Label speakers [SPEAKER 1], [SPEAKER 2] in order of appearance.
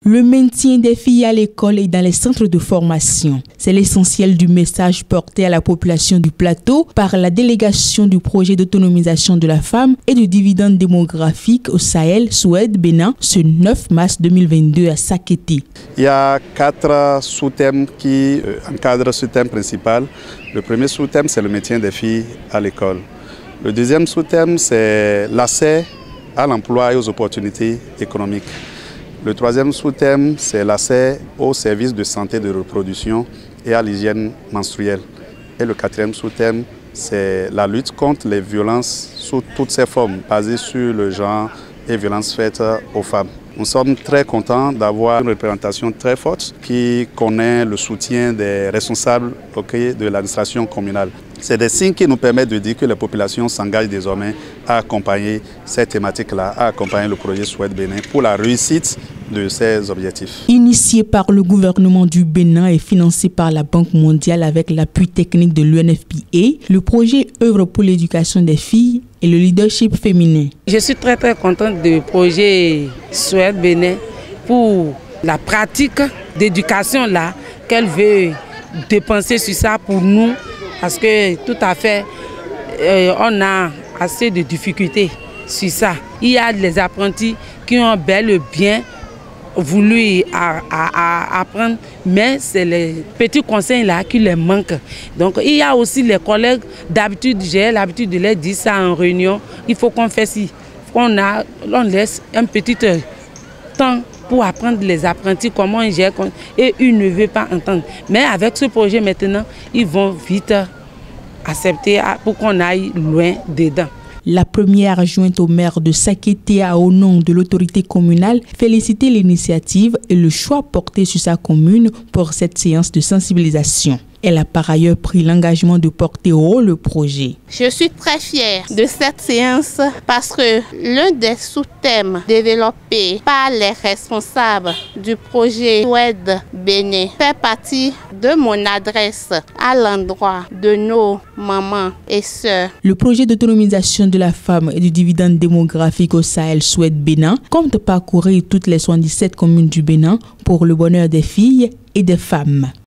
[SPEAKER 1] Le maintien des filles à l'école et dans les centres de formation. C'est l'essentiel du message porté à la population du plateau par la délégation du projet d'autonomisation de la femme et du dividende démographique au Sahel, Suède, Bénin, ce 9 mars 2022 à Sakété.
[SPEAKER 2] Il y a 4 sous-thèmes qui encadrent ce thème principal. Le premier sous-thème, c'est le maintien des filles à l'école. Le deuxième sous-thème, c'est l'accès à l'emploi et aux opportunités économiques. Le troisième sous-thème, c'est l'accès aux services de santé de reproduction et à l'hygiène menstruelle. Et le quatrième sous-thème, c'est la lutte contre les violences sous toutes ses formes, basées sur le genre et violences faites aux femmes. Nous sommes très contents d'avoir une représentation très forte qui connaît le soutien des responsables de l'administration communale. C'est des signes qui nous permettent de dire que les populations s'engagent désormais à accompagner ces thématiques-là, à accompagner le projet Suède Bénin pour la réussite de ces objectifs.
[SPEAKER 1] Initié par le gouvernement du Bénin et financé par la Banque mondiale avec l'appui technique de l'UNFPA, le projet œuvre pour l'éducation des filles et le leadership féminin.
[SPEAKER 3] Je suis très contente du projet Suède Bénin pour la pratique d'éducation là qu'elle veut dépenser sur ça pour nous parce que tout à fait on a assez de difficultés sur ça. Il y a des apprentis qui ont bel et bien voulu apprendre, mais c'est les petits conseils là qui les manquent. Donc il y a aussi les collègues, d'habitude j'ai l'habitude de leur dire ça en réunion, il faut qu'on fasse ci, on laisse un petit temps pour apprendre les apprentis comment ils gèrent et ils ne veulent pas entendre. Mais avec ce projet maintenant, ils vont vite accepter pour qu'on aille loin dedans.
[SPEAKER 1] La première adjointe au maire de Sakété a, au nom de l'autorité communale, félicité l'initiative et le choix porté sur sa commune pour cette séance de sensibilisation. Elle a par ailleurs pris l'engagement de porter haut le projet.
[SPEAKER 4] Je suis très fière de cette séance parce que l'un des sous-thèmes développés par les responsables du projet Suède Bénin fait partie de mon adresse à l'endroit de nos mamans et sœurs.
[SPEAKER 1] Le projet d'autonomisation de la femme et du dividende démographique au Sahel Suède Bénin compte parcourir toutes les 77 communes du Bénin pour le bonheur des filles et des femmes.